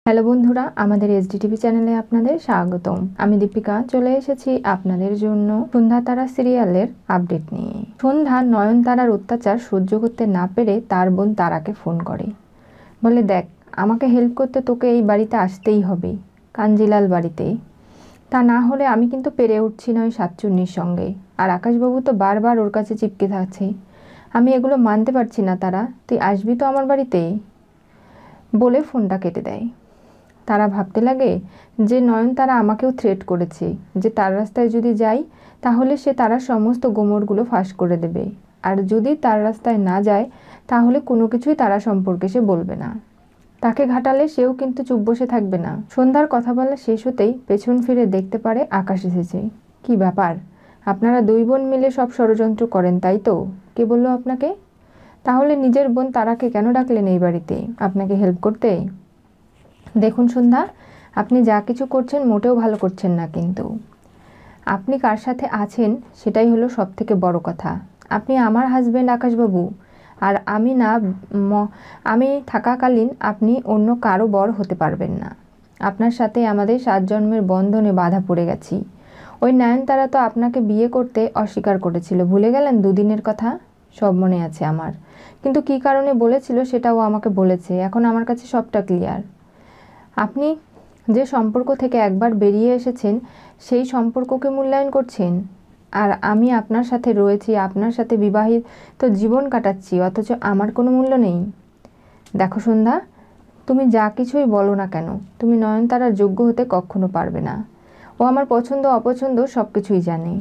Hello বন্ধুরা, আমাদের SDTV চ্যানেলে আপনাদের স্বাগতম। আমি দীপিকা চলে এসেছি আপনাদের জন্য সন্ধ্যা তারা সিরিয়ালের আপডেট নিয়ে। সন্ধ্যা নয়নতারার অত্যাচার সহ্য করতে না পেরে তার বোন তারাকে ফোন করে, বলে দেখ আমাকে হেল্প করতে তোকে এই বাড়িতে আসতেই হবে, কাঞ্জিলাল বাড়িতে। তা না হলে আমি কিন্তু পেরে উঠছি না ওই সাতচুন্নির সঙ্গে। আর আকাশবাবু তো বারবার ওর কাছে চিপকে থাকছে। আমি এগুলো মানতে পারছি না তারা, তুই আসবি তো আমার বাড়িতে, বলে ফোনটা কেটে দেয়। তারা ভাবতে লাগে যে নয়নতারা আমাকেও থ্রেট করেছে যে তার রাস্তায় যদি যাই তাহলে সে তারা সমস্ত গোমরগুলো ফাঁস করে দেবে, আর যদি তার রাস্তায় না যায় তাহলে কোনো কিছুই তারা সম্পর্কে সে বলবে না। তাকে ঘাটালে সেও কিন্তু চুপ বসে থাকবে না। সন্ধ্যার কথা বলা শেষ হতেই পেছন ফিরে দেখতে পারে আকাশ এসেছে। কি ব্যাপার, আপনারা দুই বোন মিলে সব ষড়যন্ত্র করেন তাই তো? কে বললো আপনাকে? তাহলে নিজের বোন তারাকে কেন ডাকলেন এই বাড়িতে আপনাকে হেল্প করতে? দেখুন সন্ধ্যা, আপনি যা কিছু করছেন মোটেও ভালো করছেন না, কিন্তু আপনি কার সাথে আছেন সেটাই হলো সবথেকে বড় কথা। আপনি আমার হাজবেন্ড আকাশবাবু, আর আমি থাকাকালীন আপনি অন্য কারো বর হতে পারবেন না। আপনার সাথে আমাদের 7 জন্মের বন্ধনে বাধা পড়ে গেছি। ওই নয়নতারা তো আপনাকে বিয়ে করতে অস্বীকার করেছিল, ভুলে গেলেন দুদিনের কথা? সব মনে আছে আমার, কিন্তু কী কারণে বলেছিল সেটাও আমাকে বলেছে। এখন আমার কাছে সবটা ক্লিয়ার। আপনি যে সম্পর্ক থেকে একবার বেরিয়ে এসেছেন সেই সম্পর্ককে মূল্যায়ন করছেন, আর আমি আপনার সাথে রয়েছি, আপনার সাথে বিবাহিত জীবন কাটাচ্ছি, অথচ আমার কোনো মূল্য নেই। দেখো সন্ধ্যা, তুমি যা কিছুই বলো না কেন তুমি নয়নতারার যোগ্য হতে কখনো পারবে না। ও আমার পছন্দ অপছন্দ সব কিছুই জানে।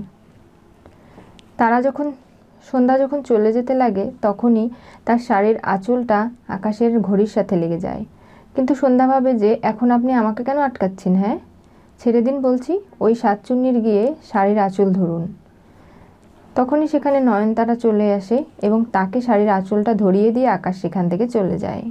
সন্ধ্যা যখন চলে যেতে লাগে তখনই তার শাড়ির আঁচলটা আকাশের ঘড়ির সাথে লেগে যায়। কিন্তু সন্ধ্যা ভাবে যে এখন আপনি আমাকে কেন আটকাচ্ছেন? হ্যাঁ, ছেড়ে দিন বলছি, ওই সাতচুন্নির গিয়ে শাড়ির আঁচল ধরুন। তখনই সেখানে নয়নতারা চলে আসে এবং তাকে শাড়ির আঁচলটা ধরিয়ে দিয়ে আকাশ সেখান থেকে চলে যায়।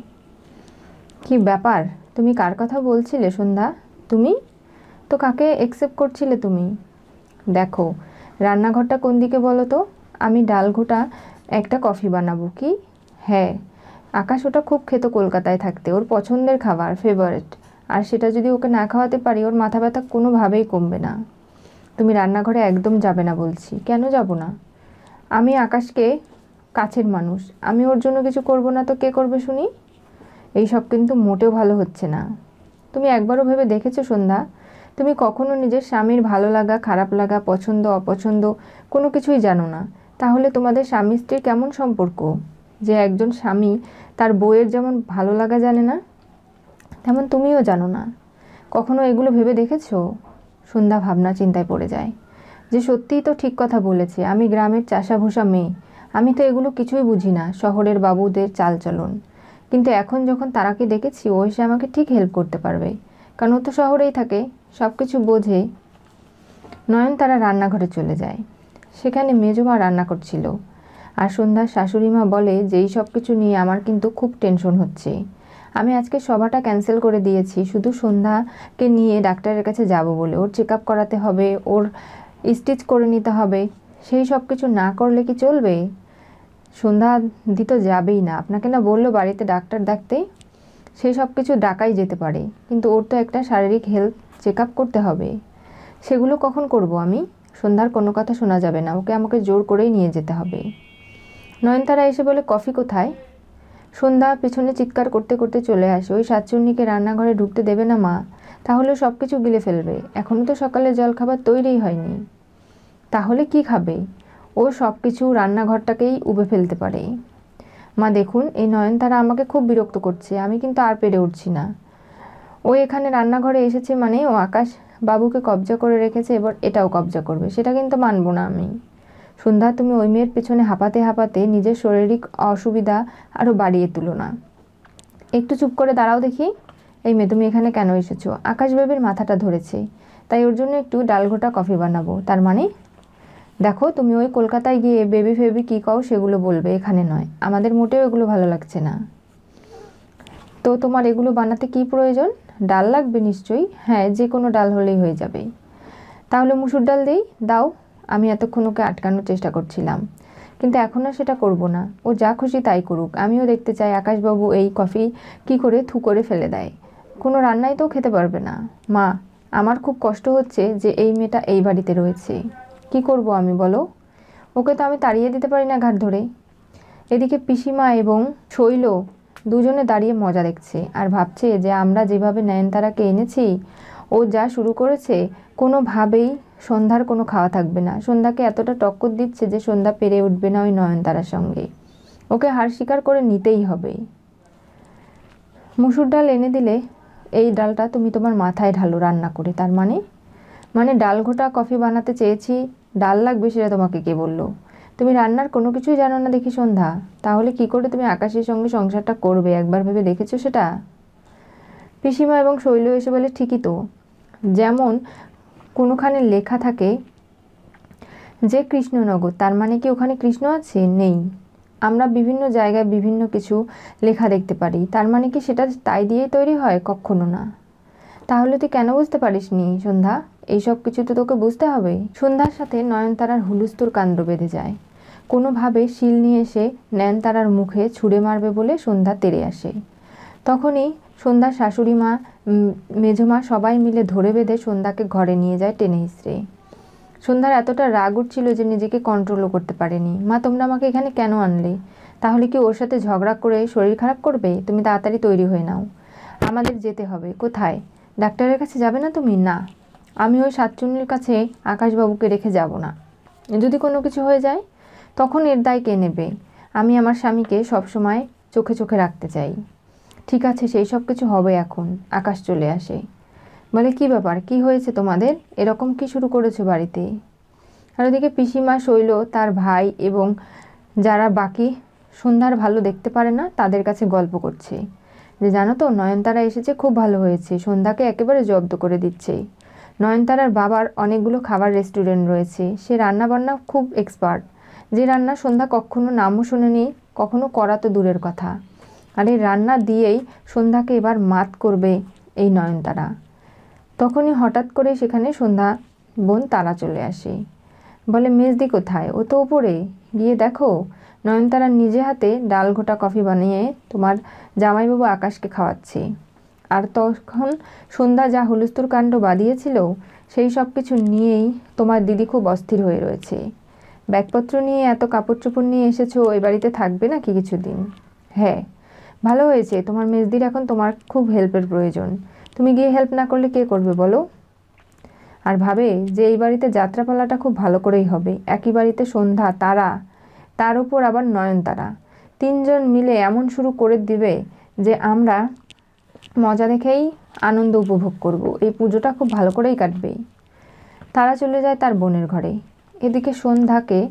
কি ব্যাপার, তুমি কার কথা বলছিলে সন্ধ্যা? তুমি তো কাকে একসেপ্ট করছিলে তুমি? দেখো, রান্নাঘরটা কোন দিকে বলো তো? আমি ডাল ঘোটা একটা কফি বানাবো। কি? হ্যাঁ, আকাশ ওটা খুব খেত কলকাতায় থাকতে, ওর পছন্দের খাবার, ফেভারিট। আর সেটা যদি ওকে না খাওয়াতে পারি ওর মাথা ব্যথা কোনোভাবেই কমবে না। তুমি রান্নাঘরে একদম যাবে না বলছি। কেন যাব না? আমি আকাশকে কাছের মানুষ, আমি ওর জন্য কিছু করব না তো কে করবে শুনি? এইসব কিন্তু মোটেও ভালো হচ্ছে না। তুমি একবারও ভেবে দেখেছো সন্ধ্যা? তুমি কখনো নিজের স্বামীর ভালো লাগা খারাপ লাগা পছন্দ অপছন্দ কোনো কিছুই জানো না। তাহলে তোমাদের স্বামী স্ত্রীর কেমন সম্পর্ক? যে একজন স্বামী তার বউয়ের যেমন ভালো লাগা জানে না, তেমন তুমিও জানো না। কখনো এগুলো ভেবে দেখেছো? সন্ধ্যা ভাবনা চিন্তায় পড়ে যায় যে সত্যিই তো ঠিক কথা বলেছে, আমি গ্রামের চাষাভুষা মেয়ে, আমি তো এগুলো কিছুই বুঝি না, শহরের বাবুদের চালচলন। কিন্তু এখন যখন তারাকে দেখেছি ও এসে আমাকে ঠিক হেল্প করতে পারবে, কারণ ও তো শহরেই থাকে, সব কিছু বোঝে। নয়নতারা রান্নাঘরে চলে যায়। সেখানে মেজমা রান্না করছিল, আর সন্ধ্যার শাশুড়িমা বলে যে এই সব কিছু নিয়ে আমার কিন্তু খুব টেনশন হচ্ছে। আমি আজকে সভাটা ক্যান্সেল করে দিয়েছি, শুধু সন্ধ্যাকে নিয়ে ডাক্তারের কাছে যাব বলে। ওর চেক আপ করাতে হবে, ওর স্টিচ করে নিতে হবে। সেই সব কিছু না করলে কি চলবে? সন্ধ্যা দি তো যাবেই না, আপনাকে না বললো বাড়িতে ডাক্তার ডাকতে? সেই সব কিছু ডাকাই যেতে পারে, কিন্তু ওর তো একটা শারীরিক হেলথ চেক আপ করতে হবে। সেগুলো কখন করব আমি? সন্ধ্যার কোনো কথা শোনা যাবে না, ওকে আমাকে জোর করেই নিয়ে যেতে হবে। নয়নতারা এসে বলে কফি কোথায়? সন্ধ্যা পেছনে চিৎকার করতে করতে চলে আসে। ওই সাতচুন্নিকে রান্নাঘরে ঢুকতে দেবে না মা, তাহলে সব কিছু গিলে ফেলবে। এখনও তো সকালে জলখাবার তৈরিই হয়নি, তাহলে কি খাবে? ও সব কিছু রান্নাঘরটাকেই উবে ফেলতে পারে। মা দেখুন, এই নয়নতারা আমাকে খুব বিরক্ত করছে, আমি কিন্তু আর পেরে উঠছি না। ও এখানে রান্নাঘরে এসেছে মানে ও আকাশ বাবুকে কবজা করে রেখেছে, এবার এটাও কবজা করবে, সেটা কিন্তু মানবো না আমি। সন্ধ্যা, তুমি ওই মেয়ের পেছনে হাঁপাতে হাঁপাতে নিজের শারীরিক অসুবিধা আরও বাড়িয়ে তুলো না। একটু চুপ করে দাঁড়াও দেখি। এই মেয়ে, তুমি এখানে কেন এসেছো? আকাশ বেবির মাথাটা ধরেছে, তাই ওর জন্য একটু ডালঘোটা কফি বানাবো। তার মানে? দেখো, তুমি ওই কলকাতায় গিয়ে বেবি ফেবি কী কও সেগুলো বলবে, এখানে নয়। আমাদের মোটেও এগুলো ভালো লাগছে না। তো তোমার এগুলো বানাতে কি প্রয়োজন? ডাল লাগবে নিশ্চয়ই। হ্যাঁ, যে কোনো ডাল হলেই হয়ে যাবে। তাহলে মুসুর ডাল দেই, দাও। আমি এতক্ষণ ওকে আটকানোর চেষ্টা করছিলাম, কিন্তু এখন আর সেটা করব না। ও যা খুশি তাই করুক, আমিও দেখতে চাই আকাশবাবু এই কফি কি করে থু করে ফেলে দেয়। কোনো রান্নাই তো খেতে পারবে না। মা, আমার খুব কষ্ট হচ্ছে যে এই মেয়েটা এই বাড়িতে রয়েছে। কি করব আমি বলো? ওকে তো আমি তাড়িয়ে দিতে পারি না ঘাট ধরে। এদিকে পিসিমা এবং শৈল দুজনে দাঁড়িয়ে মজা দেখছে আর ভাবছে যে আমরা যেভাবে নয়নতারাকে এনেছি, ও যা শুরু করেছে, কোনোভাবেই সন্ধ্যার কোনো খাওয়া থাকবে না। সন্ধ্যাকে এতটা টক্কর দিচ্ছে যে সন্ধ্যা পেরে উঠবে না ওই নয়নতারার সঙ্গে। ওকে হার স্বীকার করে নিতেই হবে। মুসুর ডাল এনে দিলে এই ডালটা তুমি তোমার মাথায় ঢালো রান্না করে। তার মানে ডাল ঘোটা কফি বানাতে চেয়েছি, ডাল লাগবে সেটা তোমাকে কে বললো? তুমি রান্নার কোনো কিছুই জানো না দেখি সন্ধ্যা। তাহলে কি করে তুমি আকাশের সঙ্গে সংসারটা করবে, একবার ভেবে দেখেছো সেটা? পিসিমা এবং শৈল এসে বলে, ঠিকই তো, যেমন কোনোখানে লেখা থাকে যে কৃষ্ণনগর, তার মানে কি ওখানে কৃষ্ণ আছে? নেই। আমরা বিভিন্ন জায়গায় বিভিন্ন কিছু লেখা দেখতে পারি, তার মানে কি সেটা তাই দিয়েই তৈরি হয়? কখনো না। তাহলে তুই কেন বুঝতে পারিসনি সন্ধ্যা? এইসব কিছু তো তোকে বুঝতে হবে। সন্ধ্যার সাথে নয়নতারার হুলস্থুল কাণ্ড বেঁধে যায়। কোনোভাবে শিল নিয়ে এসে নয়নতারার মুখে ছুঁড়ে মারবে বলে সন্ধ্যা তেড়ে আসে। তখনই সন্ধ্যার শাশুড়ি মা, মেঝমা সবাই মিলে ধরে বেঁধে সন্ধ্যাকে ঘরে নিয়ে যায় টেনে হিঁচড়ে। সন্ধ্যার এতটা রাগ উঠছিল যে নিজেকে কন্ট্রোলও করতে পারেনি। মা, তোমরা আমাকে এখানে কেন আনলে? তাহলে কি ওর সাথে ঝগড়া করে শরীর খারাপ করবে? তুমি তাড়াতাড়ি তৈরি হয়ে নাও, আমাদের যেতে হবে। কোথায়? ডাক্তারের কাছে যাবে না তুমি? না, আমি ওই সাতচুন্নির কাছে আকাশবাবুকে রেখে যাব না। যদি কোনো কিছু হয়ে যায় তখন এর দায় কে নেবে? আমি আমার স্বামীকে সবসময় চোখে চোখে রাখতে চাই। ঠিক আছে, সেই সব কিছু হবে এখন। আকাশ চলে আসে, বলে, কি ব্যাপার, কি হয়েছে তোমাদের? এরকম কি শুরু করেছো বাড়িতে? আর ওদিকে পিসিমা, শৈল, তার ভাই এবং যারা বাকি সন্ধ্যার ভালো দেখতে পারে না তাদের কাছে গল্প করছে যে জানো তো, নয়নতারা এসেছে, খুব ভালো হয়েছে, সন্ধ্যাকে একেবারে জব্দ করে দিচ্ছে। নয়নতারার বাবার অনেকগুলো খাবার রেস্টুরেন্ট রয়েছে, সে রান্না বান্না খুব এক্সপার্ট। যে রান্না সন্ধ্যা কখনো নামও শোনেনি, কখনো করা তো দূরের কথা। আর এই রান্না দিয়েই সন্ধ্যাকে এবার মাত করবে এই নয়নতারা। তখনই হঠাৎ করে সেখানে সন্ধ্যা বোন তারা চলে আসে। বলে, মেজদি কোথায়? ও তো ওপরে, গিয়ে দেখো, নয়নতারা নিজে হাতে ডাল ঘোটা কফি বানিয়ে তোমার জামাইবাবু আকাশকে খাওয়াচ্ছে। আর তখন সন্ধ্যা যা হুলস্থুল কাণ্ড বাঁধিয়েছিল সেই সব কিছু নিয়েই তোমার দিদি খুব অস্থির হয়ে রয়েছে। ব্যাগপত্র নিয়ে এত কাপড় চোপড় নিয়ে এসেছো, এই বাড়িতে থাকবে না কি কিছুদিন? হ্যাঁ, ভালো হয়েছে, তোমার মেজদির এখন তোমার খুব হেল্পের প্রয়োজন। তুমি গিয়ে হেল্প না করলে কে করবে বলো? আর ভাবে যে এই বাড়িতে যাত্রাপালাটা খুব ভালো করেই হবে। একই বাড়িতে সন্ধ্যা, তারা, তার উপর আবার নয়নতারা, তিনজন মিলে এমন শুরু করে দিবে যে আমরা মজা দেখেই আনন্দ উপভোগ করব। এই পুজোটা খুব ভালো করেই কাটবে। তারা চলে যায় তার বোনের ঘরে। এদিকে সন্ধ্যাকে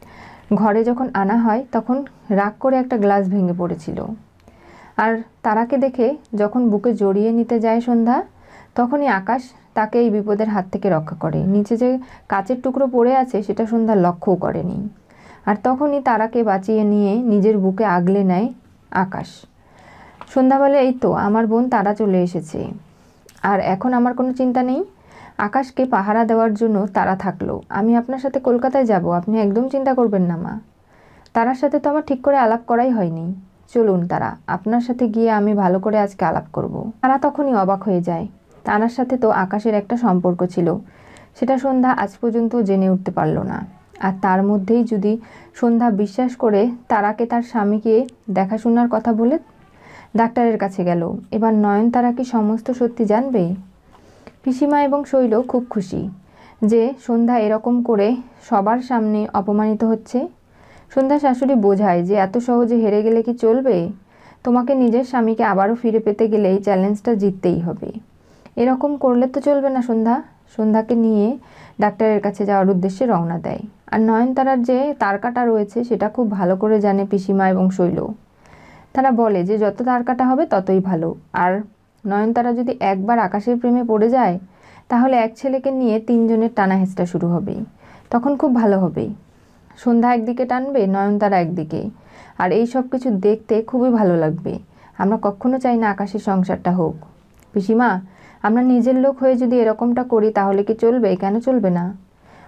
ঘরে যখন আনা হয় তখন রাগ করে একটা গ্লাস ভেঙে পড়েছিল। আর তারাকে দেখে যখন বুকে জড়িয়ে নিতে যায় সন্ধ্যা, তখনই আকাশ তাকে এই বিপদের হাত থেকে রক্ষা করে। নিচে যে কাচের টুকরো পড়ে আছে সেটা সন্ধ্যা লক্ষ্যও করেনি। আর তখনই তারাকে বাঁচিয়ে নিয়ে নিজের বুকে আগলে নেয় আকাশ। সন্ধ্যা বলে, এই তো আমার বোন তারা চলে এসেছে, আর এখন আমার কোনো চিন্তা নেই। আকাশকে পাহারা দেওয়ার জন্য তারা থাকলো। আমি আপনার সাথে কলকাতায় যাব, আপনি একদম চিন্তা করবেন না মা। তারার সাথে তো আমার ঠিক করে আলাপ করাই হয়নি। চলুন তারা, আপনার সাথে গিয়ে আমি ভালো করে আজকে আলাপ করব। তারা তখনই অবাক হয়ে যায়। তারার সাথে তো আকাশের একটা সম্পর্ক ছিল, সেটা সন্ধ্যা আজ পর্যন্ত জেনে উঠতে পারল না। আর তার মধ্যেই যদি সন্ধ্যা বিশ্বাস করে তারাকে তার স্বামীকে দেখাশোনার কথা বলে ডাক্তারের কাছে গেল, এবার নয়নতারা কি সমস্ত সত্যি জানবে? পিসিমা এবং শৈল খুব খুশি যে সন্ধ্যা এরকম করে সবার সামনে অপমানিত হচ্ছে। সন্ধ্যা শাশুড়ি বোঝায় যে এত সহজে হেরে গেলে কি চলবে? তোমাকে নিজের স্বামীকে আবারও ফিরে পেতে গেলে এই চ্যালেঞ্জটা জিততেই হবে। এরকম করলে তো চলবে না। সন্ধ্যাকে নিয়ে ডাক্তারের কাছে যাওয়ার উদ্দেশ্যে রওনা দেয়। আর নয়নতারার যে তার কাটা রয়েছে সেটা খুব ভালো করে জানে পিসিমা এবং শৈল। তারা বলে যে যত তার কাটা হবে ততই ভালো। আর নয়নতারা যদি একবার আকাশের প্রেমে পড়ে যায় তাহলে এক ছেলেকে নিয়ে তিনজনের টানা হেঁচড়া শুরু হবে। তখন খুব ভালো হবে। সন্ধ্যা একদিকে টানবে, নয়নতারা একদিকে, আর এই সব কিছু দেখতে খুবই ভালো লাগবে। আমরা কখনো চাই না আকাশের সংসারটা হোক। পিসিমা, আমরা নিজের লোক হয়ে যদি এরকমটা করি তাহলে কি চলবে? কেন চলবে না?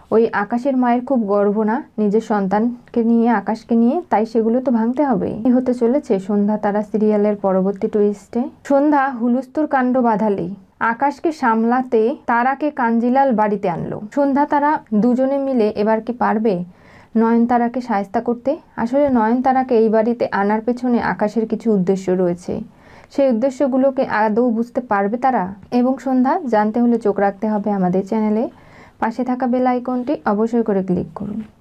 ওই আকাশের মায়ের খুব গর্ব না নিজের সন্তানকে নিয়ে, আকাশকে নিয়ে, তাই সেগুলো তো ভাঙতে হবে। কি হতে চলেছে সন্ধ্যা তারা সিরিয়ালের পরবর্তী টুইস্টে? সন্ধ্যা হুলস্থুল কাণ্ড বাঁধালেই আকাশকে সামলাতে তারাকে কাঞ্জিলাল বাড়িতে আনলো। সন্ধ্যা তারা দুজনে মিলে এবার কি পারবে নয়নতারাকে শায়েস্তা করতে? আসলে নয়নতারাকে এই বাড়িতে আনার পেছনে আকাশের কিছু উদ্দেশ্য রয়েছে। সেই উদ্দেশ্যগুলোকে আদৌ বুঝতে পারবে তারা এবং সন্ধ্যা? জানতে হলে চোখ রাখতে হবে আমাদের চ্যানেলে। পাশে থাকা বেল আইকনটি অবশ্যই করে ক্লিক করুন।